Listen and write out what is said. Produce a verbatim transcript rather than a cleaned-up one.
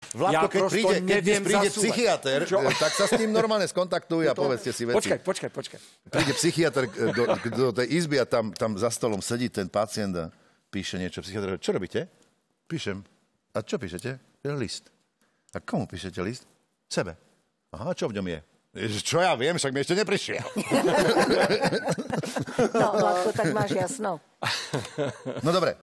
Vládko, Ja keď prosto príde, keď dnes neviem príde zasúvať. psychiatr, Čo? tak sa s ním normálne skontaktujú a povedzte si veci. Počkaj, počkaj, počkaj. Príde psychiatr do, do tej izby a tam, tam za stolom sedí ten pacient a píše niečo. Psychiatr, čo robíte? Píšem. A čo píšete? List. A komu píšete list? Sebe. Aha, čo v ňom je? Ježiš, čo ja viem, však mi ešte neprišiel. No, Vládko, tak máš jasno. No dobre,